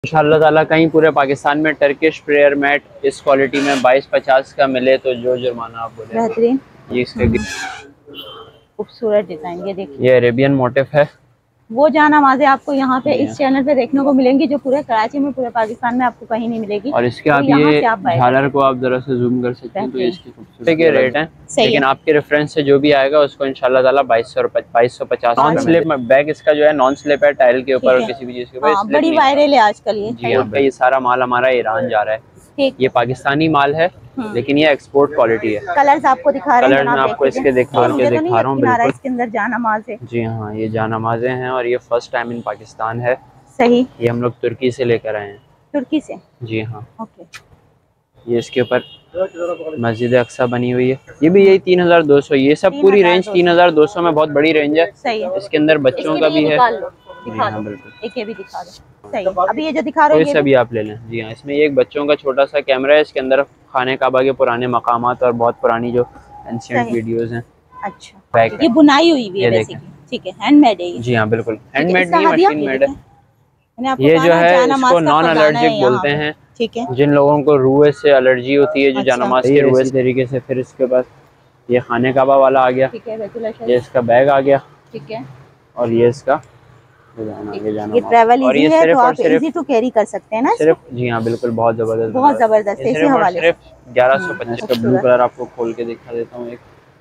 इंशाअल्लाह ताला कहीं पूरे पाकिस्तान में टर्किश प्रेयर मैट इस क्वालिटी में 2250 का मिले तो जो जुर्माना आप बोले। बेहतरीन, ये इसके खूबसूरत डिजाइन। ये देखिए, ये अरेबियन मोटिफ है। वो जान नमाज़ें आपको यहाँ पे इस चैनल पे देखने को मिलेंगी जो पूरे कराची में, पूरे पाकिस्तान में आपको कहीं नहीं मिलेगी। और इसके तो आप यहाँ ये से आप झालर को आप जरा से जूम कर सकते हैं तो इसकी खूबसूरती के रेट हैं, लेकिन आपके रेफरेंस से जो भी आएगा उसको इंशाल्लाह ताला 2250 नॉन स्लिप बैग इसका जो है नॉन स्लिप है, टाइल के ऊपर और किसी भी चीज के ऊपर। बड़ी वायरल है आजकल ये। जी हाँ, ये सारा माल हमारा ईरान जा रहा है। ये पाकिस्तानी माल है लेकिन ये एक्सपोर्ट क्वालिटी है। कलर्स आपको दिखा रहे हैं, कलर मैं आपको इसके दिखा रहा हूँ बिल्कुल। इसके अंदर जानामाज़ है। जी हाँ, ये जानामाज़ें हैं और ये फर्स्ट टाइम इन पाकिस्तान है। सही, ये हम लोग तुर्की से लेकर आए हैं। तुर्की से? जी हाँ। ओके। ये इसके ऊपर मस्जिद अक्सा बनी हुई है। ये भी यही 3200। ये सब पूरी रेंज 3200 में बहुत बड़ी रेंज है। सही है। इसके अंदर बच्चों का भी है। दिखा दो, बिल्कुल। एक ये भी दिखा दो। सही। अभी ये जो दिखा रहे हैं ये सभी आप ले लें। जी हाँ, इसमें एक बच्चों का छोटा सा कैमरा है। इसके अंदर खाने काबा के पुराने मकामात और बहुत पुरानी जो एंशिएंट वीडियोस हैं। अच्छा, ये बुनाई हुई है बेसिकली। ठीक है, हैंडमेड है। जी हाँ, बिल्कुल हैंडमेड नहीं, मशीन मेड है। ये जो है इसको नॉन एलर्जिक बोलते हैं। ठीक है, जिन लोगों को रुए से एलर्जी होती है, जो जानामाज़ के रुए इसी तरीके से। फिर इसके बाद ये खाने काबा वाला आ गया। ठीक है, ये इसका बैग आ गया। ठीक है, और ये इसका ये ट्रैवल इजी है तो आप इजी टू कैरी कर सकते हैं ना सिर्फ। जी हाँ, बिल्कुल, बहुत जबरदस्त, बहुत जबरदस्त है। इसी हवाले से सिर्फ 1150 का ब्लू कलर आपको खोल के दिखा देता हूँ। एक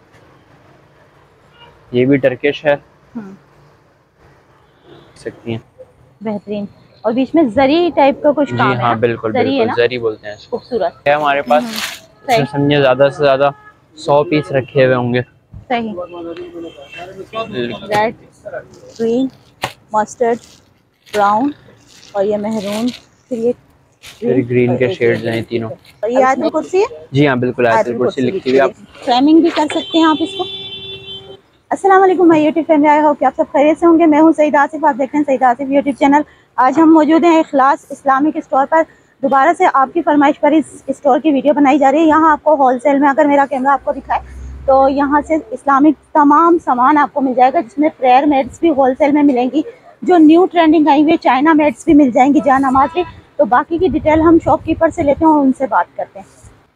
ये भी टर्किश है, सकती हैं। बेहतरीन। और बीच में जरी टाइप का कुछ काम है। हाँ, बिल्कुल बिल्कुल, जरी बोलते हैं इसको। खूबसूरत है हमारे पास। समझे ज्यादा से ज्यादा 100 पीस रखे हुए होंगे। सही। रेड, ग्रीन, मस्टर्ड, ब्राउन और ये मेहरून, फिर ग्रीन के शेड्स हैं तीनों। और ये आयतुल कुर्सी है। जी हाँ, बिल्कुल आयतुल कुर्सी लिखी हुई है। आप फ्रेमिंग भी कर सकते हैं आप इसको। अस्सलाम वालेकुम my YouTube family, I hope कि आप सब खैरियत से होंगे। मैं हूं सईद आसिफ, आप देख रहे हैं सईद आसिफ यूट्यूब चैनल। आज हम मौजूद हैं इखलास इस्लामिक स्टोर पर। दोबारा से आपकी फरमाइश पर इस स्टोर की वीडियो बनाई जा रही है। यहाँ आपको होलसेल में, अगर मेरा कैमरा आपको दिखाए तो यहाँ से इस्लामिक तमाम सामान आपको मिल जाएगा, जिसमें प्रेयर मैट्स भी होलसेल में मिलेंगी। जो न्यू ट्रेंडिंग आई हुई है चाइना मैट्स भी मिल जाएंगी, जानामाज़ भी। तो बाकी की डिटेल हम शॉपकीपर से लेते हैं और उनसे बात करते हैं।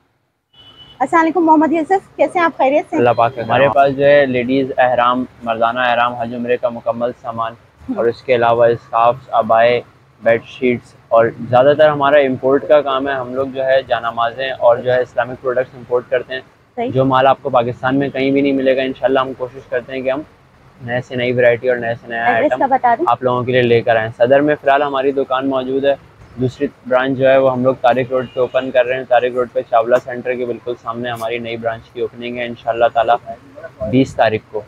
अस्सलाम वालेकुम मोहम्मद यूसुफ, कैसे हैं आप? खैरियत से? अल्लाह पाक। हमारे पास जो है लेडीज़ एहराम, मर्दाना एहराम, हज उम्रे का मुकम्मल सामान और इसके अलावा स्कार्फ्स, अबाए, बेडशीट्स और ज़्यादातर हमारा इंपोर्ट का काम है। हम लोग जो है जानामाज़ें और जो है इस्लामिक प्रोडक्ट्स इंपोर्ट करते हैं। जो माल आपको पाकिस्तान में कहीं भी नहीं मिलेगा, इंशाल्लाह हम कोशिश करते हैं कि हम नए से नई वैरायटी और नए से नया आइटम आप लोगों के लिए लेकर आएँ। सदर में फ़िलहाल हमारी दुकान मौजूद है। दूसरी ब्रांच जो है वो हम लोग तारिक रोड पे ओपन कर रहे हैं। तारिक रोड पे चावला सेंटर के बिल्कुल सामने हमारी नई ब्रांच की ओपनिंग है इंशाल्लाह ताला 20 तारीख को।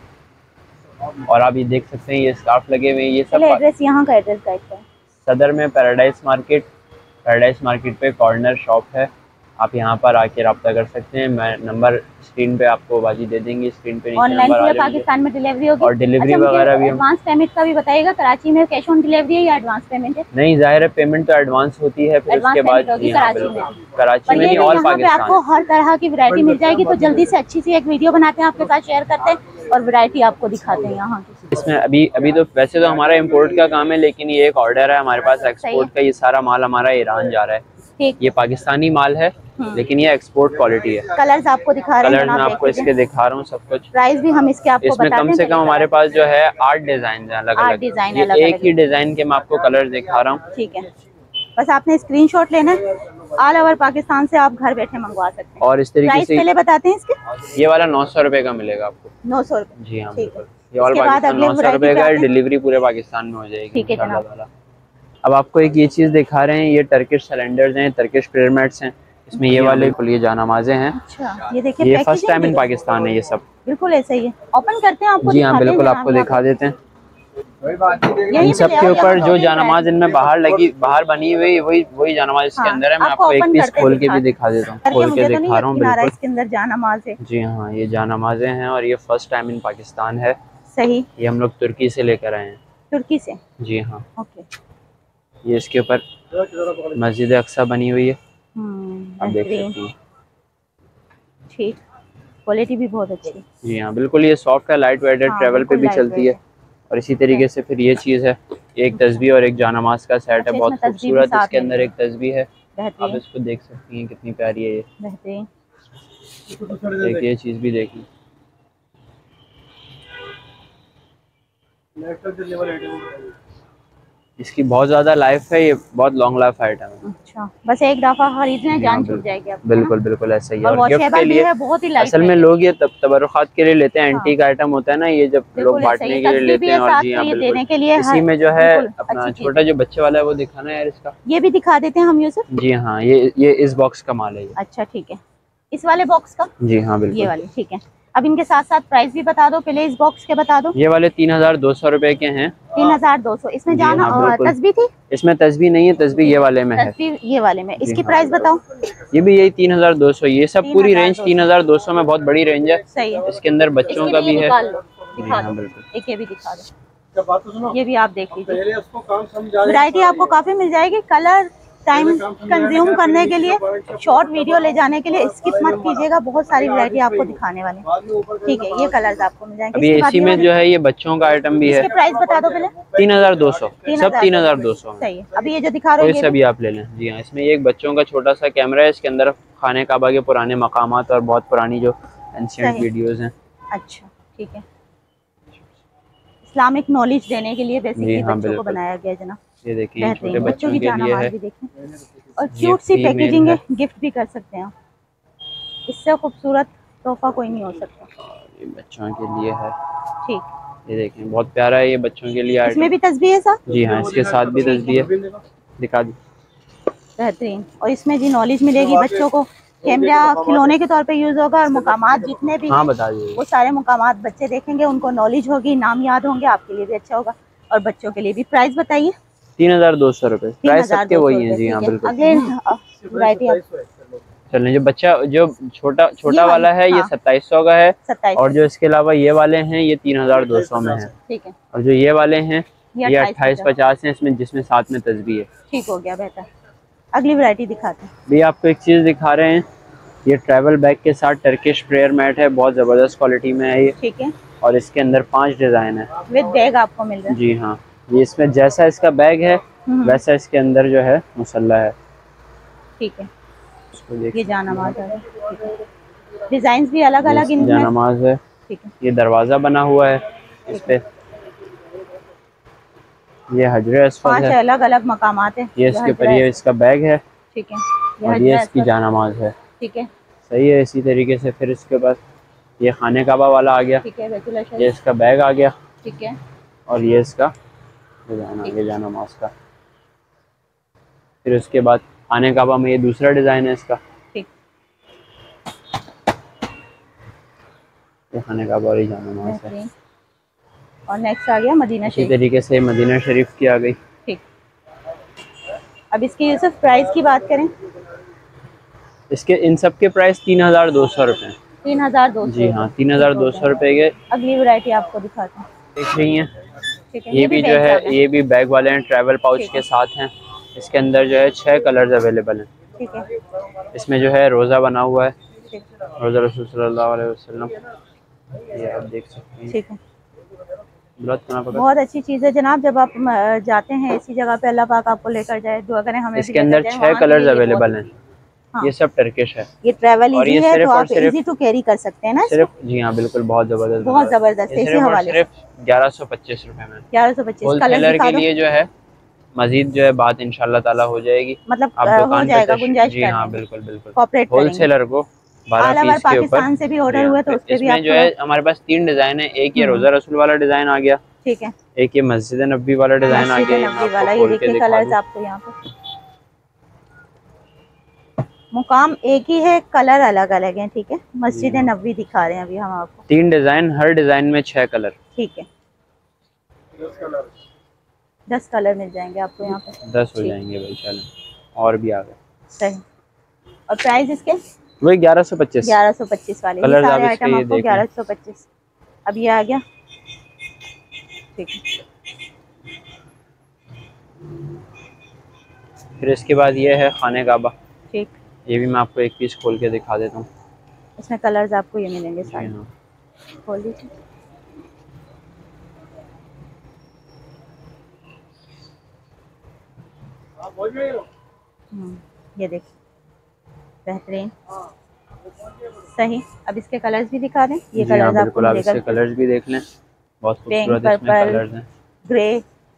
और आप ये देख सकते हैं ये स्कार्फ लगे हुए हैं। ये सब एड्रेस, यहाँ का एड्रेस गाइड करें। सदर में पैराडाइज मार्केट पे कॉर्नर शॉप है। आप यहाँ पर आके रब्ता कर सकते हैं। मैं नंबर स्क्रीन पे आपको बाजी दे देंगे। स्क्रीन पे ऑनलाइन पूरे पाकिस्तान में डिलीवरी होगी और डिलीवरी वगैरह भी। एडवांस पेमेंट का भी बताइएगा, कराची में कैश ऑन डिलीवरी है या एडवांस पेमेंट है? नहीं, जाहिर है पेमेंट तो एडवांस होती है, फिर उसके बाद कराची में नहीं, ऑल पाकिस्तान आपको हर तरह की वैरायटी मिल जाएगी। तो जल्दी से अच्छी सी एक वीडियो बनाते हैं, आपके साथ शेयर करते हैं और वैरायटी आपको दिखाते हैं यहाँ की। इसमें अभी तो वैसे तो हमारा इंपोर्ट का काम है, लेकिन ये एक ऑर्डर है हमारे पास एक्सपोर्ट का। ये सारा माल हमारा ईरान जा रहा है। ये पाकिस्तानी माल है लेकिन ये एक्सपोर्ट क्वालिटी है। कलर्स आपको दिखा रहे हैं, कलर्स मैं आपको इसके दिखा रहा हूँ सब कुछ। प्राइस भी हम इसके आपको इसमें कम से कम हमारे पास जो है 8 डिजाइन है अलग अलग। एक ही डिजाइन के मैं आपको कलर दिखा रहा हूँ। ठीक है, बस आपने स्क्रीनशॉट लेना है। ऑल ओवर पाकिस्तान से आप घर बैठे मंगवा सकते हैं। और इस तरीके से पहले बताते हैं इसके। ये वाला 900 रुपए का मिलेगा आपको। 900 रुपए? जी हाँ, बिल्कुल। ये ऑल पाकिस्तान 900 रुपए का है। डिलीवरी पूरे पाकिस्तान में हो जाएगी इंशाल्लाह। अब आपको एक ये चीज दिखा रहे हैं, ये टर्किश सिलेंडर्स हैं, टर्किश प्रेयर मैट्स हैं। इसमें ये वाले ये जानामाज़ें हैं। अच्छा, ये देखिए, ये फर्स्ट टाइम इन पाकिस्तान है। ये सब बिल्कुल ऐसा ही है। ओपन करते हैं आपको। जी हाँ, बिल्कुल आपको दिखा देते हैं। इन सब के ऊपर जो जानामाज़ इनमें बाहर बनी हुई वही जानामाज़ इसके अंदर है। मैं आपको एक पीस खोल के भी दिखा देता हूँ। खोल के दिखा रहा हूँ बिल्कुल। इसके अंदर जानामाज़ है। जी हाँ, ये जानामाज़ें हैं और ये फर्स्ट टाइम इन पाकिस्तान है। सही। ये हम लोग तुर्की से लेकर आए हैं। तुर्की से? जी हाँ। ओके। ये इसके ऊपर मस्जिद अक्सा बनी हुई है, आप देख सकते हैं। ठीक, क्वालिटी भी बहुत अच्छी। जी हाँ, बिल्कुल ये सॉफ्ट है, लाइट वेट है, ट्रैवल पे भी चलती है। और इसी तरीके से फिर ये चीज़ है, एक तस्बीह और एक जानमाज का सेट है, अच्छा, बहुत इसमें तस्बीह भी खूबसूरत। साथ इसके में अंदर एक तस्बीह है, आप बेहतरीन इसको देख सकती हैं कितनी प्यारी है ये। बेहतरीन। एक ये चीज़ भी देखी। इसकी बहुत ज़्यादा लाइफ है, ये बहुत लॉन्ग लाइफ आइटम है। अच्छा, बस एक दफ़ा खरीदने हाँ जान छूट बिल्कुल जाएगी आपकी, बिल्कुल बिल्कुल ऐसा ही है। और और गिफ्ट के वॉशेबल भी लिए है, बहुत ही लाइट असल में वेट है। लोग ये तबरुखात के लिए लेते हैं, हाँ, एंटीक आइटम होता है ना ये, जब लोग बिल्कुल ऐसा ही बांटने है। के लिए तस्बीह भी लेते हैं। है और साथ, जी तो हाँ ये बिल्कुल, देने के लिए इसी में जो है बिल्कुल अपना अच्छी चीज़ छोटा है। जो बच्चे वाला है वो दिखाना है यार इसका। ये भी दिखा देते हैं हम यूसुफ। जी हाँ, ये इस बॉक्स का माल है ये। अच्छा ठीक है, इस वाले बॉक्स का। जी हाँ ये बिल्कुल। वाले ठीक है। अब इनके साथ साथ प्राइस भी बता दो, पहले इस बॉक्स के बता दो। ये वाले 3200 रुपए के हैं। 3200। इसमें जी हाँ बिल्कुल, तस्बीह थी। इसमें तस्बीह नहीं है, तस्बीह ये वाले में है। तस्बीह ये वाले में, जी इसकी हाँ प्राइस बताओ। ये भी यही 3200। ये सब पूरी रेंज 3200 3200 में बहुत बड़ी रेंज है। सही है। इसके अंदर बच्चों इसके का भी भी है। निकाल लो, जी दिखा हाँ दो। बिल्कुल। एक ये भी दिखा दो, ये भी आप देख लीजिए। वैरायटी आपको काफी मिल जाएगी। कलर टाइम कंज्यूम करने के लिए, शॉर्ट वीडियो ले जाने के लिए स्किप मत कीजिएगा, बहुत सारी वैरायटी आपको दिखाने वाले हैं। ठीक है, ये कलर्स आपको मिल जाएंगे। अभी इसके बाद इसी ये में वाले, जो है ये बच्चों का आइटम भी है। इसके प्राइस बता दो पहले। 3200, सब 3200 में। सही है। अभी ये जो दिखा रहे कोई हो ये सा भी भी आप ले लें। जी हाँ, इसमें एक बच्चों का छोटा सा कैमरा है, इसके अंदर खाने काबा के पुराने मकामात और बहुत पुरानी जो एंशिएंट सही। वीडियोस हैं। अच्छा ठीक है, इस्लामिक नॉलेज देने के लिए जी बेसिकली हाँ बच्चों को बिल्कुल। बनाया गया है जनाब। ये देखिए, ये छोटे बेहतरीन, बच्चों की बच्चों के लिए जानमाज़ है। भी देखें, और ये क्यूट सी फीमेल पैकेजिंग है, है। गिफ्ट भी कर सकते हैं। इससे खूबसूरत तोहफा कोई नहीं हो सकता। और ये बच्चों के लिए है। ठीक, ये देखें, बहुत प्यारा है ये बच्चों के लिए इसमें आइटम। भी तस्बीह है साथ। जी हाँ, इसके साथ भी ठीक है, तस्बीह है। दिखा दी। बेहतरीन। और इसमें जी नॉलेज मिलेगी बच्चों को, कैमरा खिलौने के तौर पे यूज होगा, और मुकामात जितने भी हाँ हैं बता दीजिए। वो सारे मुकामात बच्चे देखेंगे, उनको नॉलेज होगी, नाम याद होंगे, आपके लिए भी अच्छा होगा और बच्चों के लिए भी। प्राइस बताइए। 3200 रुपये प्राइस सबके 3200 वही हैं। रुपये। जी हाँ ठीक है, बिल्कुल। अगले वैरायटी आप। चलें, जो बच्चा जो छोटा ये वाला है ये हाँ, 2700 का है। 2700। और जो इसके अलावा ये वाले हैं ये 3200 में है। ठीक है, और जो ये वाले हैं ये 2850 2850 हैं, इसमें जिसमें साथ में तस्बीह है। ठीक हो गया, बेहतर। अगली वैरायटी दिखाते हैं। भी आपको एक चीज़ दिखा रहे हैं, ये ट्रैवल बैग के साथ टर्किश प्रेयर मैट है, बहुत ज़बरदस्त क्वालिटी में है ये। ठीक है, और इसके अंदर 5 डिज़ाइन है विद बैग आपको मिल रहा है। जी हाँ, ये इसमें जैसा इसका बैग है वैसा इसके अंदर जो है मुसल्ला है। ठीक है, इसको देख, ये जानमाज़ है, डिजाइन भी अलग अलग इनमें। जानमाज है। ठीक है, ये दरवाज़ा बना हुआ है इस पे। ये हजरे अस्वद 5 है। अलग अलग मकामात है। ये इसके ऊपर ये इसका बैग है। ठीक है, और ये इसकी जानमाज है। ठीक है, सही है। इसी तरीके से फिर इसके पास ये खाने काबा वाला आ गया। ठीक है, बैतुल अशर। ये इसका बैग आ गया। ठीक है, और ये इसका डिज़ाइन आ गया जानमाज का। फिर उसके बाद खाने काबा में ये दूसरा डिज़ाइन है इसका। ठीक, ये खाने काबा और ये जानमाज है। बेहतरीन। और नेक्स्ट आ गया मदीना इसी शरीफ। तरीके से मदीना शरीफ की आ गई। ठीक, अब इसकी यूसुफ प्राइस की बात करें। इसके इन सब के प्राइस 3200 रुपये। 3200। जी हाँ, 3200 रुपये के। अगली वैरायटी आपको दिखाते हैं। देख रही हैं, ठीक है, ये भी जो है ये भी बैग वाले हैं, ट्रैवल पाउच ठीक के है। साथ हैं। इसके अंदर जो है 6 कलर्स अवेलेबल हैं। ठीक है, इसमें जो है रोज़ा बना हुआ है, ठीक, रोज़ा रसूल सल्लल्लाहु अलैहि वसल्लम, ये आप देख सकते हैं। ठीक है, बुलंद करना पड़ेगा। बहुत अच्छी चीज़ है जनाब। जब आप जाते हैं ऐसी जगह पे, अल्लाह पाक आपको लेकर जाए, दुआ करें हमें भी इसके अंदर 6 कलर्स अवेलेबल हैं। हाँ। ये सब टर्किश है। ये ट्रैवल और इजी ये है, सिर्फ तो और आप सिर्फ इजी टू कैरी कर सकते हैं ना सिर्फ। जी हाँ बिल्कुल, बहुत ज़बरदस्त, बहुत ज़बरदस्त है। इसी हवाले से सिर्फ 1125 रुपये में। 1125 कलर होलसेलर दिखा के दो। लिए जो है मजीद जो है बात इंशाल्लाह ताला हो जाएगी। मतलब आप हो दुकान जाएगा, पे गुंजाइश जी कर हाँ लेंगे। बिल्कुल बिल्कुल। कॉपरेट करेंगे। होलसेलर को 12 ऑल ओवर पीस के ऊपर। पाकिस्तान से भी ऑर्डर हुए तो उसके भी इसमें जो है हमारे पास 3 डिज़ाइन है। एक ये रोज़ा रसूल वाला डिज़ाइन आ गया। ठीक है, एक ये मस्जिद नबी वाला डिज़ाइन आ गया। नबी वाला, ये देखिए कलर्स आपको यहाँ पे। मुकाम एक ही है, कलर अलग अलग हैं। ठीक है, मस्जिद नबी दिखा रहे हैं अभी हम आपको। 3 डिज़ाइन, हर डिज़ाइन में 6 कलर। ठीक है, 10 कलर मिल जाएंगे आपको यहाँ पे। 10 हो जाएंगे भाई, चलें और भी आ गए। सही। और प्राइस इसके वही 1125। 1125 वाले ये सारे आइटम आपको 1125। अब ये आ गया। ठीक है, फिर इसके बाद ये है खाने काबा। ठीक, ये भी मैं आपको एक पीस खोल के दिखा देता हूँ। इसमें कलर्स आपको ये मिलेंगे जी सारे। हाँ, खोल दीजिए। ये देखिए बेहतरीन, सही। अब इसके कलर्स भी दिखा दें। ये कलर्स आपको आप इसके कलर्स भी देख लें, बहुत खूबसूरत इसमें कलर्स हैं। ग्रे,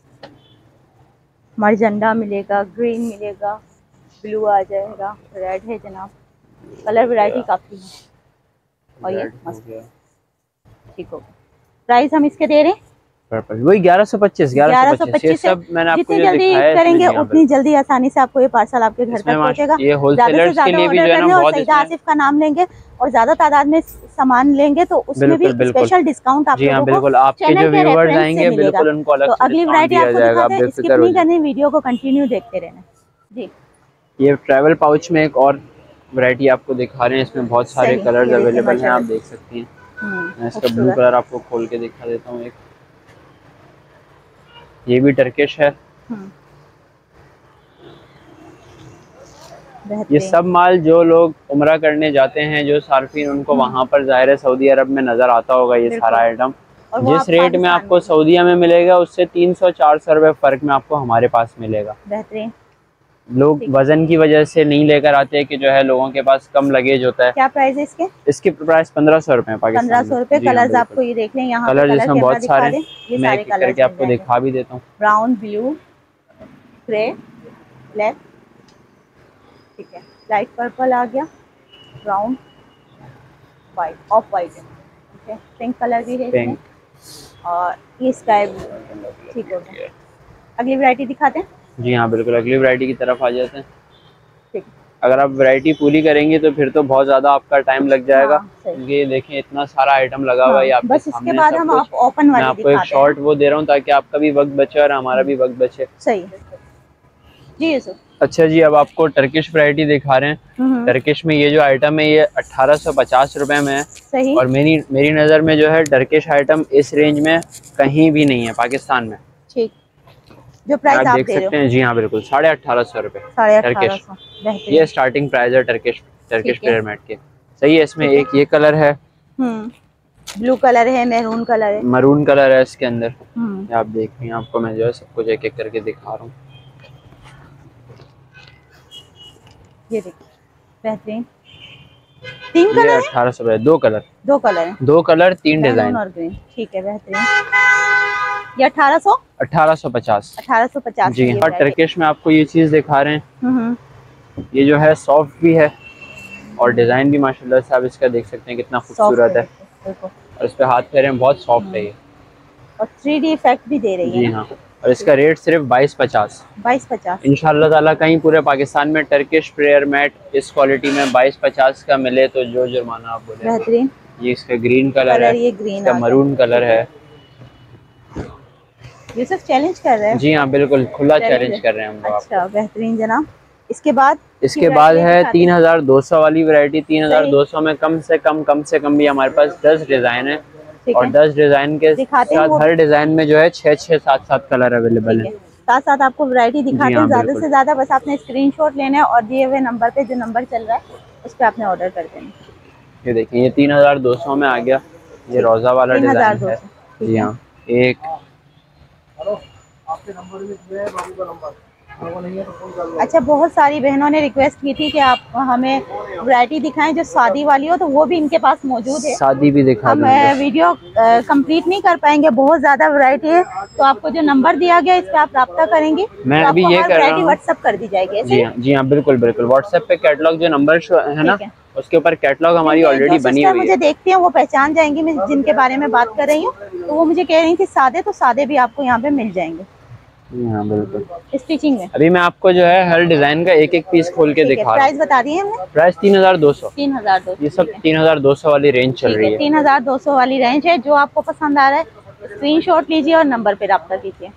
मरजंडा मिलेगा, ग्रीन मिलेगा, ब्लू आ जाएगा, रेड है जनाब। कलर वैरायटी काफ़ी है। और ये मस्त, ठीक होगा। प्राइस हम इसके दे रहे हैं वही 1125 ये सब मैंने आपको जितनी जल्दी करेंगे उतनी जल्दी आसानी से आपको ये पार्सल आपके घर तक पहुंचेगा। ये होलसेलर्स के लिए भी जो है ना बहुत सईदा आसिफ का नाम लेंगे और ज्यादा तादाद में सामान लेंगे तो उसमें भी स्पेशल डिस्काउंट आप लोगों को आपके जो व्यूअर्स आएंगे बिल्कुल उनको अलग से अगली वैरायटी आपको दिखाते हैं। स्किप नहीं करनी, वीडियो को कंटिन्यू देखते रहना जी। ये ट्रैवल पाउच में एक और वैरायटी आपको दिखा रहे हैं, इसमें बहुत सारे कलर्स अवेलेबल हैं, आप देख सकती हैं। मैं इसका ब्लू कलर आपको खोल के दिखा देता हूँ। एक ये भी टर्किश है। ये सब माल जो लोग उम्रा करने जाते हैं, जो सार्फिन, उनको वहाँ पर ज़ाहिर है सऊदी अरब में नज़र आता होगा ये सारा आइटम। जिस रेट में आपको सऊदीया में मिलेगा उससे 300-400 रुपए फ़र्क में आपको हमारे पास मिलेगा। बेहतरीन। लोग वजन की वजह से नहीं लेकर आते कि जो है लोगों के पास कम लगेज होता है। क्या प्राइस है इसके? इसकी प्राइस 1500 रुपए पाकिस्तान 1500 रुपए। कलर्स आपको ये देख लें, यहाँ कलर इसमें बहुत सारे, मैं एक करके आपको दिखा भी देता हूँ। ब्राउन, ब्लू, ग्रे, ब्लैक, ठीक है। लाइट पर्पल आ गया, ब्राउन, वाइट, ऑफ वाइट है, ठीक है। पिंक कलर भी है इसमें और ये स्काई ब्लू, ठीक हो गया। अगली वैरायटी दिखाते हैं। जी हाँ बिल्कुल, अगली वैरायटी की तरफ आ जाते हैं। ठीक, अगर आप वैरायटी पूरी करेंगे तो फिर तो बहुत ज़्यादा आपका टाइम लग जाएगा, क्योंकि ये देखें इतना सारा आइटम लगा हुआ है आपके बस सामने। इसके बाद हम आप ओपन वाली मैं आपको एक शॉर्ट वो दे रहा हूँ ताकि आपका भी वक्त बचे और हमारा भी वक्त बचे। सही जी यूसुफ। अच्छा जी, अब आपको टर्किश वैरायटी दिखा रहे हैं। टर्किश में ये जो आइटम है ये 1850 रुपए में है। सही। और मेरी नज़र में जो है टर्किश आइटम इस रेंज में कहीं भी नहीं है पाकिस्तान में। ठीक, जो प्राइस आप देख सकते हैं। जी हाँ बिल्कुल, 1850 रुपए टर्किश। ये स्टार्टिंग प्राइस है टर्किश प्लेयर मैट के। सही है। इसमें एक ये कलर है, ब्लू कलर है, मैरून कलर है, मरून कलर है इसके अंदर। आप देख रही हैं, आपको मैं जो है सब कुछ एक एक करके दिखा रहा हूँ। ये देखिए बेहतरीन, 3 कलर 1800 रुपए, 2 कलर 3 डिजाइन और ग्रीन, ठीक है बेहतरीन। ये 1850 जी हाँ। टर्किश में आपको ये चीज दिखा रहे हैं, ये जो है सॉफ्ट भी है और डिजाइन भी माशाल्लाह से आप इसका देख सकते हैं कितना खूबसूरत है। और इस पे हाथ फेरे में बहुत सॉफ्ट है ये और 3D इफेक्ट भी दे रही है। जी हाँ। और इसका रेट सिर्फ 2250 इंशाल्लाह ताला। कहीं पूरे पाकिस्तान में टर्किश प्रेयर मैट इस क्वालिटी में 2250 का मिले तो जो जुर्माना आप बोले। बेहतरीन। ये इसका ग्रीन कलर है, ये ग्रीन, इसका मरून कलर है। यूसुफ चैलेंज कर रहे हैं। जी हाँ बिल्कुल, खुला चैलेंज कर रहे हैं हम लोग। अच्छा बेहतरीन जनाब। इसके बाद है 3200 वाली वैरायटी। 3200 में कम से कम भी हमारे पास 10 डिजाइन है और 10 डिजाइन के साथ हर डिजाइन में जो है 6-6, 7-7 कलर अवेलेबल है। साथ साथ आपको वैरायटी दिखाते हैं। ज्यादा से ज्यादा बस आपने स्क्रीनशॉट लेना है और दिए हुए नंबर पे, जो नंबर चल रहा है उस पे आपने ऑर्डर कर देना। ये देखिए, ये 3200 में आ गया। ये रोजा वाला डिजाइन है। जी हाँ। एक अच्छा, बहुत सारी बहनों ने रिक्वेस्ट की थी कि आप हमें वैरायटी दिखाएं जो शादी वाली हो, तो वो भी इनके पास मौजूद है। शादी भी दिखा हम वीडियो कंप्लीट नहीं कर पाएंगे, बहुत ज्यादा वैरायटी है। तो आपको जो नंबर दिया गया इस पे आप राब्ता करेंगे, मैं तो अभी ये कर रहा हूं, व्हाट्सएप कर दी जाएगी। जी हाँ बिल्कुल बिल्कुल। व्हाट्सएप पे कैटलॉग जो नंबर है ना, उसके ऊपर कैटलॉग हमारी ऑलरेडी बनी हुई है। मुझे देखती हैं वो पहचान जाएंगी मैं जिनके बारे में बात कर रही हूँ। तो वो मुझे कह रही थी सादे, तो सादे भी आपको यहाँ पे मिल जाएंगे। हाँ बिल्कुल, स्टिचिंग में। अभी मैं आपको जो है हर डिजाइन का एक एक पीस खोल के दिखा रहा हूं। प्राइस बता दिए हमने। प्राइस 3200। ये सब 3200 वाली रेंज चल रही है। 3200 वाली रेंज है। जो आपको पसंद आ रहा है स्क्रीनशॉट लीजिए और नंबर पे राब्ता कीजिए।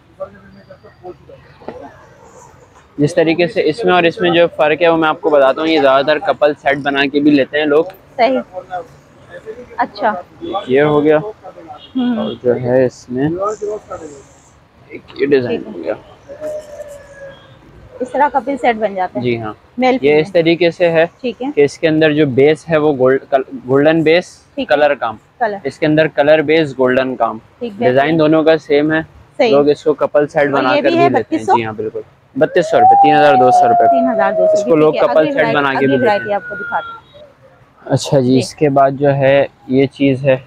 जिस तरीके से इसमें और इसमें जो फर्क है वो मैं आपको बताता हूँ। ये ज्यादातर कपल सेट बना के भी लेते हैं लोग। सही। अच्छा, ये हो गया। और जो है इसमें एक ये डिजाइन हो गया। इस तरह कपल सेट बन जाता है। जी हाँ। ये इस तरीके से है, ठीक है, कि इसके अंदर जो बेस है वो गोल्डन बेस कलर काम, इसके अंदर कलर बेस गोल्डन काम। डिजाइन दोनों का सेम है। लोग इसको कपल सेट बना कर भी लेते हैं। जी हाँ बिल्कुल। 3200 रुपये, 3200 रुपये। 3200। इसको लोग कपल सेट बना के भी देते हैं। आपको दिखाते हैं। अच्छा जी, इसके बाद जो है ये चीज़ है,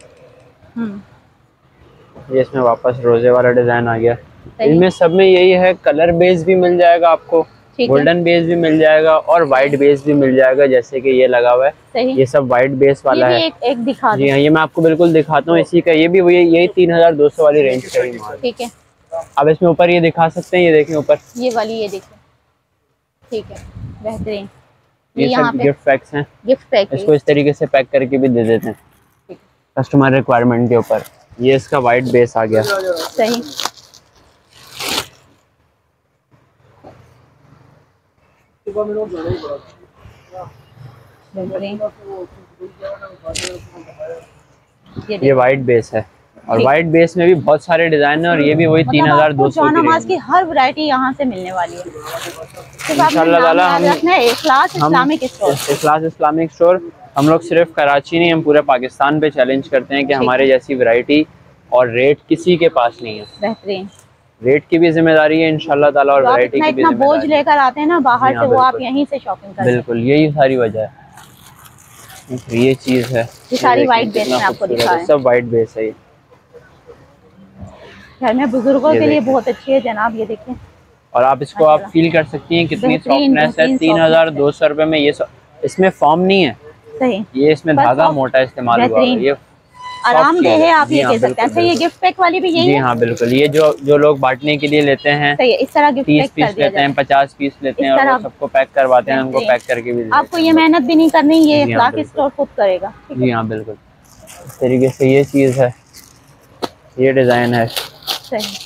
ये इसमें वापस रोजे वाला डिजाइन आ गया। इनमें सब में यही है, कलर बेस भी मिल जाएगा आपको, गोल्डन बेस भी मिल जाएगा और वाइट बेस भी मिल जाएगा, जैसे कि ये लगा हुआ है, ये सब वाइट बेस वाला है। एक दिखा जी हाँ, ये मैं आपको बिल्कुल दिखाता हूँ। इसी का ये भी वही, यही 3200 वाली रेंज का ही माल। ठीक है। अब इसमें ऊपर ये दिखा सकते हैं, ये देखें ऊपर ये वाली, ये देखिए। ठीक है, बेहतरीन। ये सब गिफ्ट पैक्स हैं, गिफ्ट पैक। इसको इस तरीके से पैक करके भी दे देते हैं कस्टमर रिक्वायरमेंट के ऊपर। ये इसका वाइट बेस आ गया। सही। ये वाइट बेस है और वाइट बेस में भी बहुत सारे डिजाइन है और ये भी वही 3200 नमाज की हर वैरायटी यहाँ से मिलने वाली है इंशाल्लाह ताला। हम इखलास इस्लामिक स्टोर, हम लोग सिर्फ कराची नहीं, हम पूरे पाकिस्तान पे चैलेंज करते हैं कि हमारे जैसी वैरायटी और रेट किसी के पास नहीं है। बेहतरीन। रेट की भी जिम्मेदारी है इंशाल्लाह ताला और वैरायटी की भी जिम्मेदारी। बोझ लेकर आते हैं ना बाहर से, वो आप यहीं से शॉपिंग करते हैं। बिल्कुल, यही सारी वजह है। ये चीज है, ये सारी वाइट बेस में आपको दिखा है, सब वाइट बेस है। घर में बुजुर्गों के लिए बहुत अच्छी है जनाब, ये देखिए। और आप इसको आप फील कर सकती हैं कितनी सॉफ्टनेस है। 3200 रुपए में ये इसमें फॉर्म नहीं है। सही। ये इसमें धागा मोटा इस्तेमाल हुआ है, ये आरामदेह है, आप ये कह सकते हैं। अच्छा, ये गिफ्ट पैक वाली भी यही है? जी हाँ बिल्कुल। ये जो लोग बांटने के लिए लेते हैं, सही है, इस तरह गिफ्ट 30 पीस लेते हैं, 50 पीस लेते हैं और वो सबको पैक करवाते हैं, उनको पैक करके भी देते हैं। आपको ये मेहनत भी नहीं करनी, ये इखलाक स्टोर खुद करेगा। जी हाँ बिल्कुल। इस तरीके से ये चीज़ है, ये डिज़ाइन है। सही।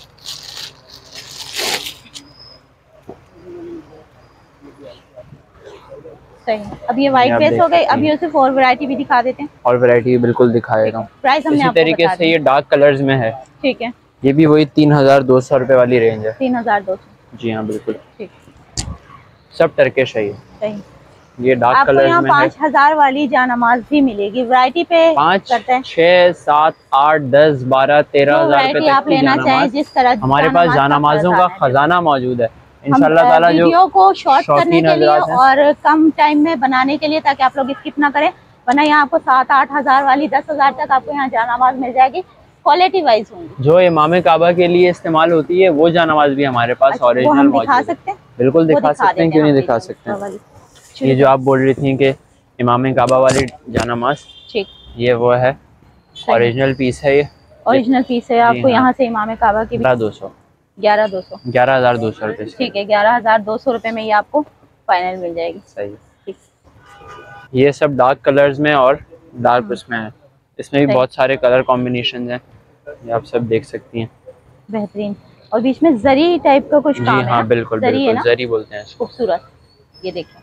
अब ये वाइट बेस हो गई, अब ये सिर्फ और वैरायटी भी दिखा देते हैं। और वैरायटी बिल्कुल दिखाएगा। प्राइस हमने इसी तरीके से ये डार्क कलर्स में है। ठीक है। ये भी वही 3200 रुपए वाली रेंज है। 3200। जी हाँ बिल्कुल। ठीक। सब टर्किश है ये। सही। ये डार्क कलर्स में 5000 वाली जानमाज भी मिलेगी, वैरायटी पे 5, 6, 7, 8, 10, 12, 13,000 रुपए तक आप लेना चाहें, जिस तरह हमारे पास जानमाजों का खजाना मौजूद है इंशाल्लाह ताला। जो वीडियो को शॉर्ट करने के लिए और कम टाइम में बनाने के लिए, ताकि आप लोग स्किप ना करें, वरना यहाँ आपको 7-8 हजार वाली 10,000 तक आपको यहाँ जानमाज मिल जाएगी, क्वालिटी वाइज होंगी। जो इमाम काबा के लिए इस्तेमाल होती है वो जानमाज भी हमारे पास ओरिजिनल मौजूद है। दिखा सकते हैं? बिल्कुल दिखा सकते हैं, क्यों नहीं दिखा सकते हैं। ये जो आप बोल रही थी कि इमाम काबा वाली जानमाज, ये वो है, ओरिजिनल पीस है। ये ओरिजिनल पीस है। आपको यहाँ से इमाम काबा की 11,200 रुपए। ठीक है, 11,200 रुपए में ये आपको फाइनल मिल जाएगी। सही। ये सब डार्क कलर्स में और डार्क उसमें है, इसमें भी बहुत सारे कलर कॉम्बिनेशन हैं, ये आप सब देख सकती हैं। बेहतरीन। और बीच में जरी टाइप का कुछ काम है। हाँ बिल्कुल बिल्कुल, जरी बोलते हैं इसको। खूबसूरत। ये देखें,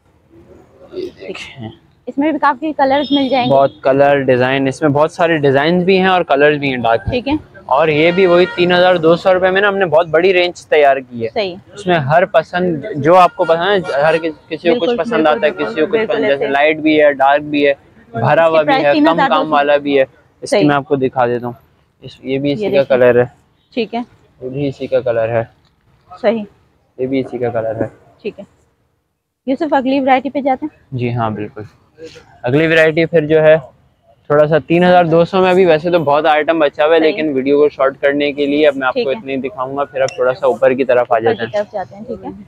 इसमें भी काफी कलर्स मिल जाएंगे। बहुत कलर डिजाइन, इसमें बहुत सारे डिजाइन भी हैं और कलर्स भी हैं डार्क। ठीक है। और ये भी वही 3200 रुपए में ना हमने बहुत बड़ी रेंज तैयार की है। सही। उसमें हर पसंद जो आपको पसंद है, हर किसी को कुछ पसंद आता है, किसी को कुछ पसंद, जैसे लाइट भी है, डार्क भी है, भरा हुआ भी है, कम काम वाला भी है। इसकी मैं आपको दिखा देता हूँ। ये भी इसी का कलर है। ठीक है। ये भी इसी का कलर है। सही। ये भी इसी का कलर है। ठीक है। ये सिर्फ अगली वैरायटी पे जाते हैं। जी हाँ बिल्कुल। अगली वैरायटी फिर जो है थोड़ा सा 3200 में, अभी वैसे तो बहुत आइटम बचा हुआ है, लेकिन वीडियो को शॉर्ट करने के लिए अब मैं आपको इतनी दिखाऊंगा। फिर अब थोड़ा सा ऊपर की तरफ आ जाते हैं। ठीक है।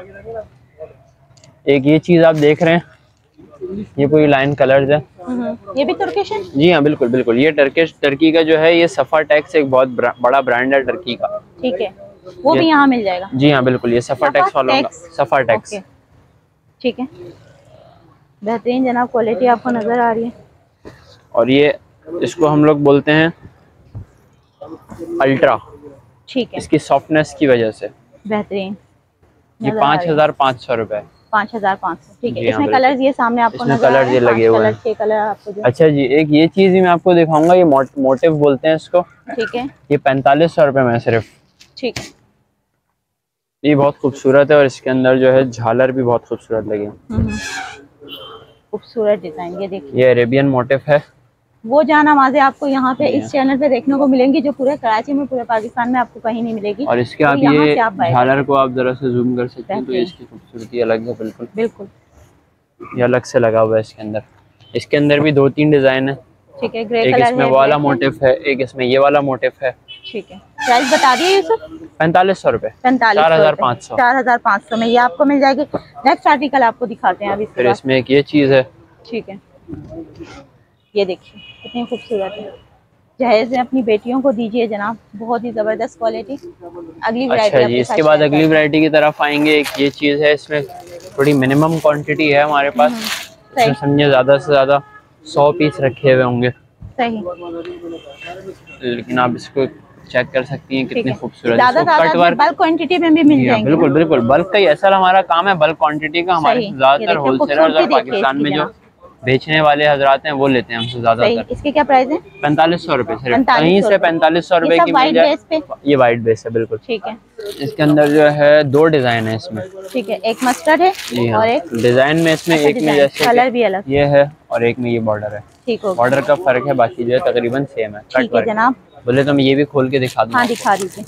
एक ये चीज आप देख रहे हैं, ये पूरी लाइन कलर्स है। ये भी तुर्किश है? जी हाँ बिल्कुल बिल्कुल। ये टर्की का जो है, ये सफा टेक्स एक बहुत बड़ा ब्रांड है टर्की का। ठीक है, वो भी यहाँ मिल जाएगा। जी हाँ बिल्कुल, ये सफा टेक्स वालों का, सफा टेक्स। ठीक है, बेहतरीन जनाब, क्वालिटी आपको नजर आ रही है। और ये इसको हम लोग बोलते हैं अल्ट्रा। ठीक है। इसकी सॉफ्टनेस की वजह से बेहतरीन। ये 5500 रुपए। 5500। ठीक है। इसमें कलर ये सामने आपको नजर कलर ये लगे हुए हैं। 6 कलर आपको जो। अच्छा जी, एक ये चीज भी मैं आपको दिखाऊंगा, ये मोटिव बोलते हैं इसको। ठीक है। ये 4500 रुपए में सिर्फ। ठीक है। ये बहुत खूबसूरत है और इसके अंदर जो है झालर भी बहुत खूबसूरत लगे। खूबसूरत डिजाइन, ये देखिए। ये अरेबियन मोटिव है। वो जानामाज़ें आपको यहाँ पे इस चैनल पे देखने को मिलेंगी जो पूरे कराची में, पूरे पाकिस्तान में आपको कहीं नहीं मिलेगी। और इसके आप ये झालर को आप जरा से जूम कर सकते हैं तो इसकी खूबसूरती अलग है। बिल्कुल बिल्कुल ये अलग से लगा हुआ है इसके अंदर। इसके अंदर भी 2-3 डिजाइन है। ठीक है, ग्रे कलर है, इसमें वाला मोटिफ है, एक इसमें ये वाला मोटिफ है। ठीक है, प्राइस बता दिए यूसुफ। 4500 रुपए, 4500, 4500 में ये आपको मिल जाएगी। नेक्स्ट आर्टिकल आपको दिखाते हैं अभी। फिर इसमें एक ये चीज है। ठीक है, ये देखिए कितनी खूबसूरत है। जहेज में अपनी बेटियों को दीजिए जनाब, बहुत ही जबरदस्त क्वालिटी। अगली वैरायटी। अच्छा जी, इसके बाद अगली वैरायटी की तरफ आएंगे। एक ये चीज है, इसमें थोड़ी मिनिमम क्वांटिटी है हमारे पास। समझिए ज्यादा से ज्यादा 100 पीस रखे हुए होंगे। सही, लेकिन आप इसको चेक कर सकती हैं कितने खूबसूरत। बल्क क्वांटिटी में भी मिल जाएंगे। बिल्कुल बिल्कुल, बल्क का ही असल हमारा काम है, बल्क क्वांटिटी का। हमारे ज्यादातर होलसेलर और पाकिस्तान में जो बेचने वाले हजरात हैं वो लेते हैं हमसे ज्यादातर। इसके क्या प्राइस है? 4500 रुपए सिर्फ, कहीं से 4500 रुपए की मिल जाए। ये वाइट बेस है। बिल्कुल ठीक है। इसके अंदर जो है 2 डिजाइन है इसमें। ठीक है, एक मस्टर्ड है और एक डिजाइन में, इसमें एक में जैसे कलर भी अलग ये है और एक में ये बॉर्डर है। ठीक है, बॉर्डर का फर्क है, बाकी जो है तकरीबन सेम है। ठीक है जनाब, बोले तो मैं ये भी खोल के दिखा दूं। हाँ दिखा दीजिए।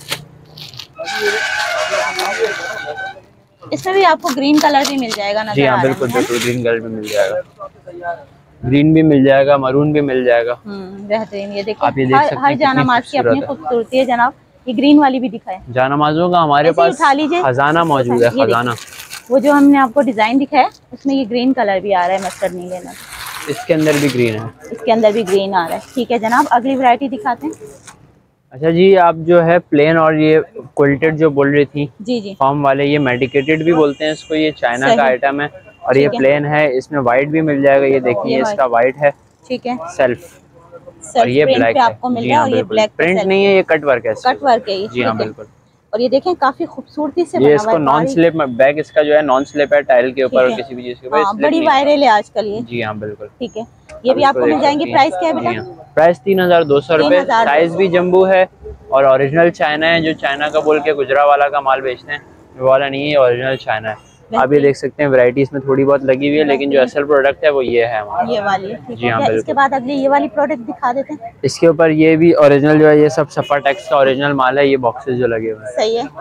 इसमें भी आपको ग्रीन कलर भी मिल जाएगा ना? जी हाँ बिल्कुल बिल्कुल, ग्रीन कलर भी मिल जाएगा, ग्रीन भी मिल जाएगा, मरून भी मिल जाएगा। बेहतरीन। ये देखो आप ये देख सकते हैं, हर जानामाज की अपनी खूबसूरती है जनाब। ये ग्रीन वाली भी दिखाए। जानामाजों का हमारे पास खजाना मौजूद है, खजाना। वो जो हमने आपको डिजाइन दिखाया उसमें ये ग्रीन कलर भी आ रहा है, मस्टर्ड नहीं लेना। इसके अंदर भी ग्रीन है, इसके अंदर भी ग्रीन आ रहा है। ठीक है जनाब, अगली वैरायटी दिखाते हैं। अच्छा जी, आप जो है प्लेन और ये क्विल्टेड जो बोल रही थी, जी जी, फॉर्म वाले, ये मेडिकेटेड भी बोलते हैं इसको। ये चाइना का आइटम है और ये प्लेन है। इसमें वाइट भी मिल जाएगा, ये देखिए इसका वाइट है। ठीक है, सेल्फ। और ये ब्लैक आपको मिल रहा है, और ये ब्लैक प्रिंट नहीं है, ये कट वर्क है। कट वर्क है ये। जी हाँ बिल्कुल। और ये देखें काफी खूबसूरती से बना हुआ है। इसको नॉन स्लिप बैग, इसका जो है नॉन स्लिप है टाइल के ऊपर और किसी भी चीज के ऊपर। बड़ी वायरल है आजकल ये। जी हाँ बिल्कुल। ठीक है, ये भी आपको मिल जाएंगे। प्राइस क्या है बेटा? प्राइस 3200 रुपए। साइज भी जम्बू है और ओरिजिनल चाइना है। जो चाइना का बोल के गुजरावाला का माल बेचते हैं वो वाला नहीं है, ओरिजिनल चाइना है। आप ये देख सकते हैं वैरायटी इसमें थोड़ी बहुत लगी हुई है, लेकिन जो असल प्रोडक्ट है वो ये है हमारा, ये वाली। जी हाँ बिल्कुल। इसके बाद अगली ये वाली प्रोडक्ट दिखा देते हैं। इसके ऊपर ये भी ओरिजिनल जो है, ये सब सफा टैक्स का ओरिजिनल माल है। ये बॉक्सेस जो लगे हुए हैं। सही है,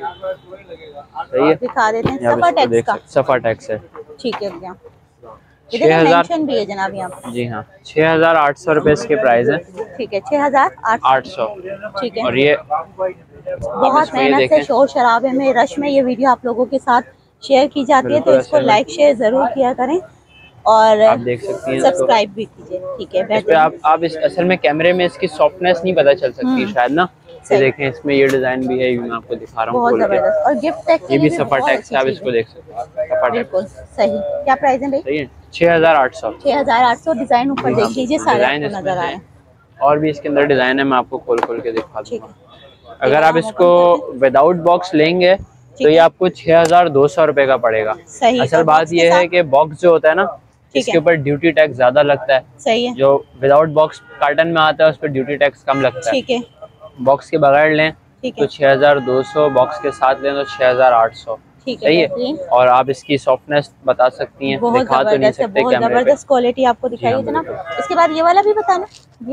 सही है, दिखा देते हैं। सफा टैक्स का, सफा टैक्स है। ठीक है भैया, 6000 भी है जनाब यहाँ। जी हाँ, 6800 रुपए इसके प्राइस है। ठीक है, 6800। ठीक है, और ये बहुत मेहनत से शोर शराबे में, रश में ये वीडियो आप लोगों के साथ शेयर की जाती है, तो इसको लाइक शेयर जरूर किया करें और आप देख सकती हैं, सब्सक्राइब भी कीजिए। ठीक है, इस पे आप इस असल में कैमरे में इसकी सॉफ्टनेस नहीं पता चल सकती शायद ना। ये देखें, इसमें ये डिजाइन भी है, मैं आपको दिखा रहा हूँ, बहुत जबरदस्त। और गिफ्ट टैग ये भी सफा टैक्स है, आप इसको देख सकते हैं। सफा टैक्स सही। क्या प्राइस है भाई? सही है, 6800। 6800। डिजाइन ऊपर देख लीजिए, सारे आपको नजर आए। और भी इसके अंदर डिजाइन है, मैं आपको खोल खोल के दिखा दूंगा। अगर आप इसको विदाउट बॉक्स लेंगे तो ये आपको 6200 रुपए का पड़ेगा। सही। असल बात ये है कि बॉक्स जो होता है ना, इसके ऊपर ड्यूटी टैक्स ज्यादा लगता है। सही है। जो विदाउट बॉक्स कार्टन में आता है उस पर ड्यूटी टैक्स कम लगता है। ठीक है, बॉक्स के बगैर लें तो 6200, बॉक्स के साथ लें तो 6800। सही है। और आप इसकी सॉफ्टनेस बता सकती हैं, दिखा तो नहीं सकते, बहुत जबरदस्त क्वालिटी आपको दिखाई जनाब। इसके बाद ये वाला भी बताना।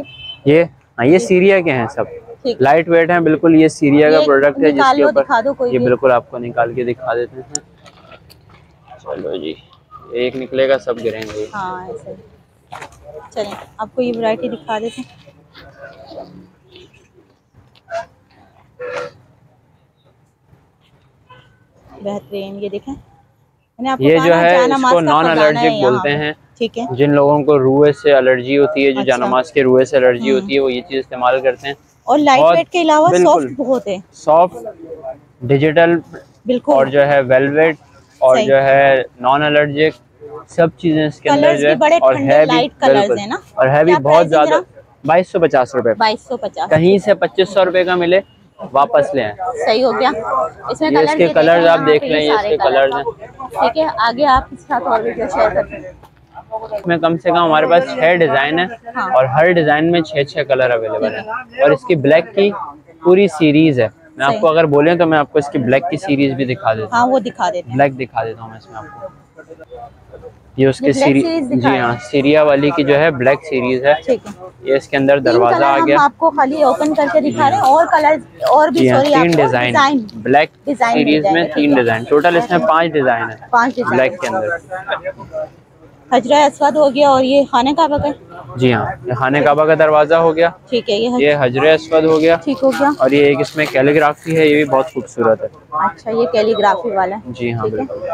ये सीरिया के हैं, सब लाइट वेट हैं बिल्कुल। ये सीरिया का प्रोडक्ट है, जिसके ऊपर ये बिल्कुल आपको निकाल के दिखा देते हैं। चलो जी, एक निकलेगा सब गिरेंगे। हाँ ऐसे ही। चलें आपको ये वैरायटी दिखा देते हैं। बेहतरीन, ये देखें, ये जो है इसको नॉन एलर्जिक बोलते हैं। ठीक है, जिन लोगों को रुए से एलर्जी होती है, जो जानामाज के रुए से एलर्जी होती है, वो ये चीज इस्तेमाल करते हैं। और लाइट वेट के अलावा सॉफ्ट बहुत है, सॉफ्ट, डिजिटल बिल्कुल, और जो है वेलवेट, और जो है नॉन एलर्जिक, सब चीजें इसके अंदर जो है। और है भी बिल्कुल, और है भी बहुत ज्यादा। 2250 रुपए। 2250। कहीं से 2500 रुपए का मिले वापस ले आए। सही हो गया। इसमें ये इसके कलर्स आप देख लें, ये इसके कलर्स हैं। ठीक है, आगे आप इसके साथ और वीडियो शेयर करते हैं। इसमें कम से कम हमारे पास 6 डिजाइन है। हाँ। और हर डिजाइन में 6-6 कलर अवेलेबल है। और इसकी ब्लैक की पूरी सीरीज है, मैं आपको अगर बोले तो मैं आपको इसकी ब्लैक की सीरीज भी दिखा देता हूँ। हाँ वो दिखा देते हैं। ब्लैक दिखा देता हूँ मैं इसमें आपको। ये उसके सीरीज जी हाँ, सीरिया वाली की जो है ब्लैक सीरीज है। ठीक है। ये इसके अंदर दरवाजा आ गया। हम आपको खाली ओपन करके दिखा रहे हैं और कलर और भी। हाँ, 3 डिजाइन ब्लैक सीरीज में 3 डिजाइन, टोटल इसमें 5 डिजाइन है। 5 डिजाइन ब्लैक के अंदर हजरा अस्वद हो गया और ये खाने काबा का। जी हाँ, ये खाने काबा का दरवाजा हो गया। ठीक है। ये हजरे अस्वद हो गया। ठीक हो गया। और ये एक इसमें कैलीग्राफी है, ये भी बहुत खूबसूरत है। अच्छा, ये कैलीग्राफी वाला है। जी हाँ बिल्कुल,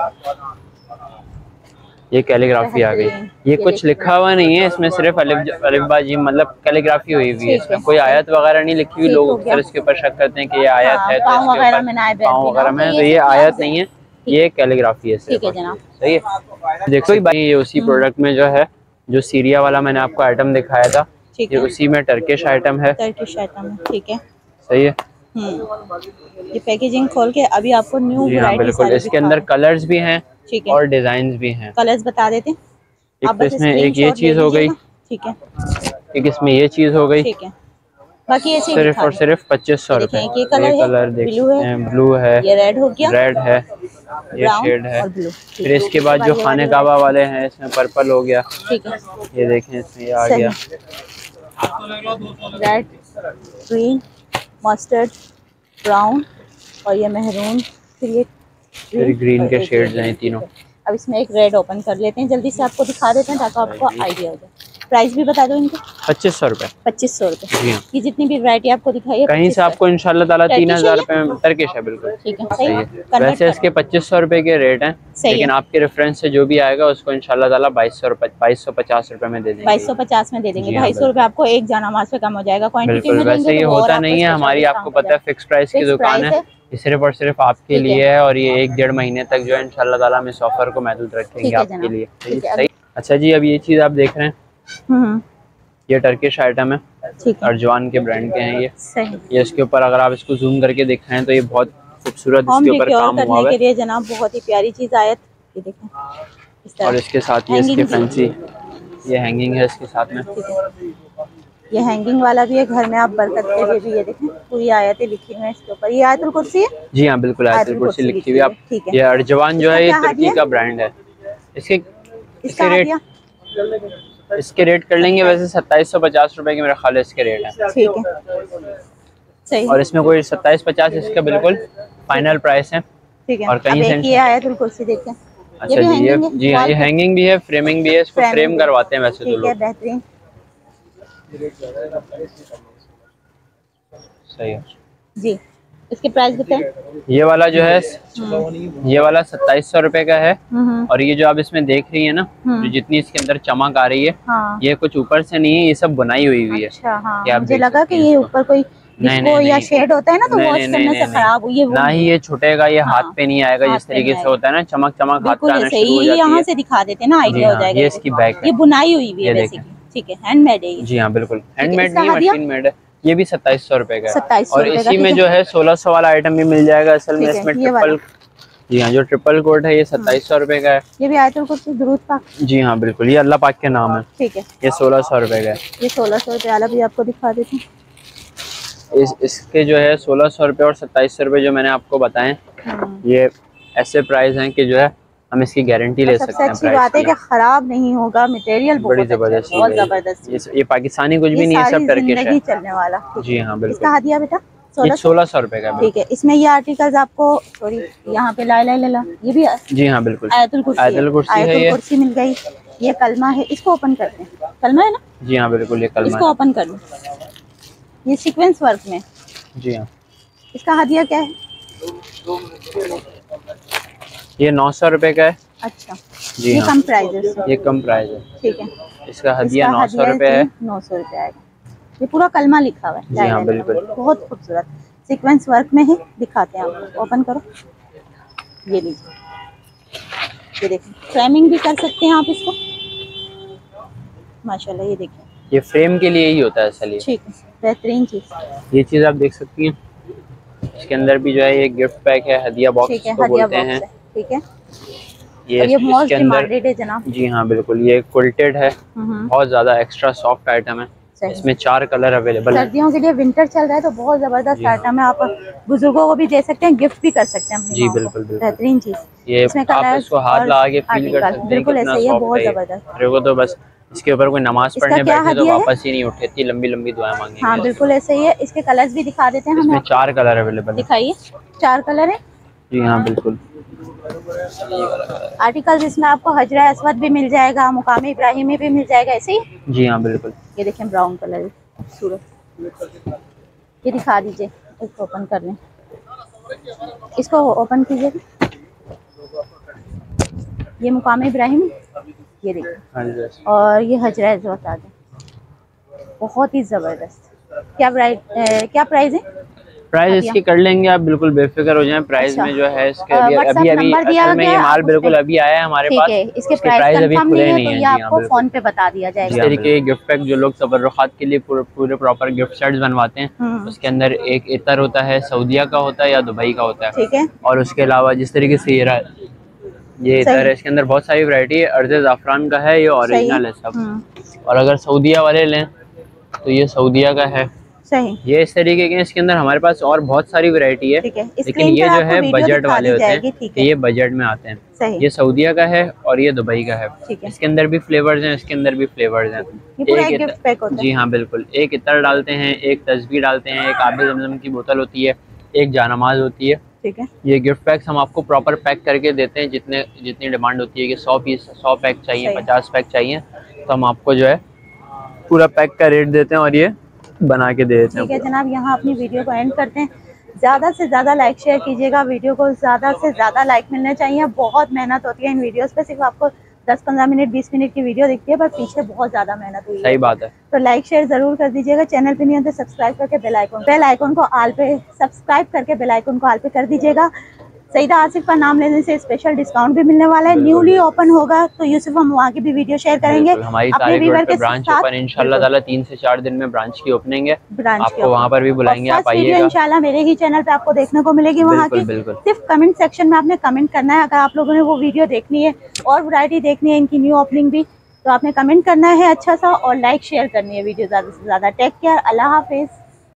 ये कैलीग्राफी आ गई। ये कुछ लिखा हुआ नहीं है इसमें, सिर्फ अलिफ जी मतलब कैलीग्राफी हुई हुई है इसमें, कोई आयत वगैरह नहीं लिखी हुई। लोग अक्सर इसके ऊपर शक करते हैं कि ये आयत है, तो इसके ऊपर पाँव वगैरह में, तो ये आयत नहीं है, ये कैलीग्राफी है। ठीक है जनाब, सही है। देखो भाई, ये उसी प्रोडक्ट में जो है, जो सीरिया वाला मैंने आपको आइटम दिखाया था, ये उसी में टर्किश आइटम है। टर्किश आइटम है, ठीक है, सही है। ये पैकेजिंग खोल के अभी आपको न्यू वैरायटी बिल्कुल, इसके अंदर कलर्स भी हैं और डिजाइन भी हैं। कलर्स बता देते हैं। एक इसमें एक ये चीज हो गई, ठीक है, एक इसमें ये चीज हो गई, ठीक है। बाकी ऐसे सिर्फ और सिर्फ 2500 रुपए। ये कलर देख सकते हैं, ब्लू है, ये रेड हो गया, रेड है, ये शेड है। फिर इसके बाद जो खाने काबा वाले हैं, इसमें पर्पल हो गया, ठीक है, ये देखें इसमें ये आ गया रेड, ग्रीन, मस्टर्ड, ब्राउन और ये मेहरून, फिर ग्रीन के शेड्स हैं तीनों। अब इसमें एक रेड ओपन कर लेते हैं, जल्दी से आपको दिखा देते हैं ताकि आपको आइडिया हो जाए। प्राइस भी बता दो इनके। 2500 रुपए। 2500 रुपए की जितनी भी वैरायटी आपको दिखाई है, कहीं से आपको इंशाल्लाह ताला 3000 रुपए में टर्किश है, बिल्कुल ठीक है, सही है। वैसे इसके 2500 रुपए के रेट हैं, लेकिन आपके रेफरेंस से जो भी आएगा उसको इंशाल्लाह ताला 2250 रुपए में दे देंगे। 2250 में दे देंगे। 250 रुपए आपको एक जाना मास पे कम हो जाएगा। क्वांटिटी में वैसे ये होता नहीं है हमारी, आपको पता है फिक्स प्राइस की दुकान है, सिर्फ और सिर्फ आपके लिए है, और ये 1-1.5 महीने तक जो है इंशाल्लाह ताला हम इस ऑफर को महदूद रखेंगे आपके लिए। सही। अच्छा जी, अब ये चीज आप देख रहे हैं, ये टर्किश आइटम है, अर्जवान के ब्रांड के हैं ये इसके ऊपर अगर आप इसको जूम करके दिखाएं तो ये बहुत खूबसूरत इसके ऊपर काम हुआ है। ये जनाब बहुत ही प्यारी चीज आयत, ये देखें, और इसके साथ ये इसके फैंसी ये हैंगिंग है इसके साथ में। ये हैंगिंग वाला भी है, घर में आप बरकत के लिए भी, ये देखें पूरी आयतें लिखी हुई हैं इसके ऊपर। ये आयतुल कुर्सी है जी हाँ बिल्कुल, आयतुल कुर्सी लिखी हुई है। आप ये अर्जवान जो है ये तुर्की का ब्रांड है। इसके रेट कर लेंगे वैसे 2750 रुपए के मेरा ख्याल है इसके रेट है, ठीक है, सही। और इसमें कोई 2750 इसका बिल्कुल फाइनल प्राइस है, ठीक है। और कहीं से ये आयतुल कुर्सी देखें। अच्छा जी, ये जी हाँ, ये हैंगिंग भी है, फ्रेमिंग भी है, इसको फ्रेम करवाते हैं वैसे तो लोग, बेहतरीन, सही है जी। इसके प्राइस बताएं। ये वाला जो है, ये वाला 2700 रुपए का है, और ये जो आप इसमें देख रही है ना, जो जितनी इसके अंदर चमक आ रही है, हाँ। ये कुछ ऊपर से नहीं है, ये सब बुनाई हुई हुई है। अच्छा, हाँ। मुझे लगा कि ये ऊपर कोई नहीं, या शेड होता है ना, तो वॉश करने से खराब हुई है ना ही ये छूटेगा, ये हाथ पे नहीं आएगा, जिस तरीके से होता है ना चमक चमक हाथ पे आना शुरू हो जाती है। यहाँ से दिखा देते हैं ना, आइडिया हो जाएगा। ये इसकी बैक, ये बुनाई हुई हुई है, ठीक है, हैंडमेड है। जी हाँ बिल्कुल, हैंडमेड नहीं, मशीन मेड है। ये भी 2700 रुपए का है, और इसी में जो है 1600 वाला आइटम भी मिल जाएगा। असल में इसमें ट्रिपल, जी हाँ, जो ट्रिपल कोट है ये 2700 रुपए का है। ये भी आयतुल कुर्सी दुरूद पाक, जी हाँ बिल्कुल, ये अल्लाह पाक के नाम है, ठीक है। ये 1600 रुपए का है। ये 1600 रुपए वाला भी आपको दिखा देते हैं। इसके जो है 1600 रुपए और 2700 रुपए जो मैंने आपको बताए, ये ऐसे प्राइस हैं कि जो है हम इसकी गारंटी ले सकते हैं। अच्छी बात है कि खराब नहीं होगा, मटेरियल बड़ी जबरदस्त, बहुत जबरदस्त। ये पाकिस्तानी कुछ भी नहीं है, सब टर्किश है, चलने वाला। जी हाँ बिल्कुल। इसका हदिया बेटा 1600 रुपए का, ठीक है। इसमें ये आर्टिकल्स आपको सॉरी यहाँ पे ला ये भी, जी हाँ बिल्कुल, आयतुल कुर्सी मिल गई। ये कलमा है, इसको ओपन करते हैं, कलमा है ना, जी हाँ बिल्कुल, ये कलमा, इसको ओपन कर लो। ये सीक्वेंस वर्क में, जी हाँ। इसका हदिया क्या है? ये 900 रुपए का है। अच्छा जी, ये कम प्राइस है, ये कम प्राइस है, ठीक है। इसका हदिया 900 रुपए है, 900 रुपए आएगा। ये पूरा कलमा लिखा हुआ है, जी हाँ बिल्कुल, बहुत खूबसूरत सीक्वेंस वर्क में है। दिखाते हैं आपको, ओपन करो, ये लीजिए, ये देखिए, फ्रेमिंग भी कर सकते हैं आप इसको, माशाल्लाह। ये देखिए, ये फ्रेम के लिए ही होता है असल, ठीक है, बेहतरीन चीज। ये चीज आप देख सकती हैं, इसके अंदर भी जो है ये गिफ्ट पैक है, हदिया बॉक्स को बोलते हैं, ठीक है। ये मोस्ट डिमांडेड है जनाब, जी हाँ बिल्कुल। ये क्विल्टेड है, बहुत ज्यादा एक्स्ट्रा सॉफ्ट आइटम है, इसमें 4 कलर अवेलेबल है। सर्दियों के लिए विंटर चल रहा है तो बहुत जबरदस्त आइटम है, आप बुजुर्गों को भी दे सकते हैं, गिफ्ट भी कर सकते हैं जी बिल्कुल बिल्कुल, बेहतरीन चीज। ये आप इसको हाथ लगा के फील कर सकते हैं, बिल्कुल ऐसे ही है, बहुत जबरदस्त। मेरे को तो बस इसके ऊपर कोई नमाज पढ़ने बैठे तो वापस ही नहीं उठे, इतनी लंबी लंबी दुआएं मांगेंगे। हाँ बिल्कुल ऐसे ही है। इसके कलर्स भी दिखा देते हैं, इसमें 4 कलर अवेलेबल है। दिखाइए, 4 कलर है जी हाँ बिल्कुल। आर्टिकल्स इसमें आपको हजरा अस्वद भी मिल जाएगा, मुकामी इब्राहिमी भी मिल जाएगा, ऐसे ही। जी हाँ बिल्कुल। ये देखें ब्राउन कलर खूबसूरत, ये दिखा दीजिए, इसको ओपन कर लें, इसको ओपन कीजिए। ये मुकामी इब्राहिमी, ये देखिए, और ये हजरा अस्वद आ गया, बहुत ही जबरदस्त। क्या प्राइस है? प्राइस इसकी कर लेंगे आप, बिल्कुल बेफिक्र हो जाएं। प्राइस में जो है इसके अभी असल में ये माल बिल्कुल अभी आया है हमारे पास, इसके प्राइस अभी खुले नहीं है, तो ये आपको फोन पे बता दिया जाएगा। इस तरीके के गिफ्ट पैक जो लोग तबर्रुखात के लिए पूरे प्रॉपर गिफ्ट सेट्स बनवाते हैं, उसके अंदर एक इतर होता है, सऊदीया का होता है या दुबई का होता है, ठीक है। और उसके अलावा जिस तरीके से ये इतर है, इसके अंदर बहुत सारी वैरायटी है। अर्ज़े ज़ाफ़रान का है, ये ओरिजिनल है सब। और अगर सऊदीया वाले लें तो ये सऊदीया का है, सही। ये इस तरीके के, इसके अंदर हमारे पास और बहुत सारी वैरायटी है, लेकिन ये जो है बजट वाले होते हैं, ये बजट में आते हैं। ये सऊदीया का है और ये दुबई का है, इसके अंदर भी फ्लेवर्स हैं, इसके अंदर भी फ्लेवर्स हैं। जी हाँ बिल्कुल, एक इतर डालते हैं, एक तस्बीह डालते हैं, एक आबे ज़मज़म की बोतल होती है, एक जानमाज होती है, ठीक है। ये गिफ्ट पैक्स हम आपको प्रॉपर पैक करके देते हैं, जितनी डिमांड होती है कि 100 पैक चाहिए, 50 पैक चाहिए, तो हम आपको जो है पूरा पैक का रेट देते हैं और ये बना के दे देते हैं। ठीक है जनाब, यहाँ अपनी वीडियो को एंड करते हैं। ज़्यादा से ज़्यादा लाइक शेयर कीजिएगा, वीडियो को ज़्यादा से ज़्यादा लाइक मिलने चाहिए। बहुत मेहनत होती है इन वीडियोस पे, सिर्फ आपको 10-15 मिनट 20 मिनट की वीडियो दिखती है, पर पीछे बहुत ज़्यादा मेहनत हुई है। सही बात है। तो लाइक शेयर ज़रूर कर दीजिएगा। चैनल पे नहीं होते सब्सक्राइब करके बेल आइकन को ऑल पे सब्सक्राइब करके बेल आइकन को ऑल पे कर दीजिएगा। सईदा आसिफ का नाम लेने से स्पेशल डिस्काउंट भी मिलने वाला है। न्यूली ओपन होगा तो यूसुफ हम वहाँ की भी वीडियो शेयर करेंगे। हमारी ब्रांच ओपन इंशाल्लाह ताला 3 से 4 दिन में ब्रांच की ओपनिंग है, आपको वहाँ पर भी बुलाएंगे, आप आइएगा इंशाल्लाह। मेरे ही चैनल पे आपको देखने को मिलेगी वहाँ की। सिर्फ कमेंट सेक्शन में आपने कमेंट करना है, अगर आप लोगों ने वो वीडियो देखनी है और वैरायटी देखनी है इनकी न्यू ओपनिंग भी, तो आपने कमेंट करना है अच्छा सा, और लाइक शेयर करनी है वीडियो ज़्यादा से ज़्यादा। टेक केयर, अल्लाह हाफिज़।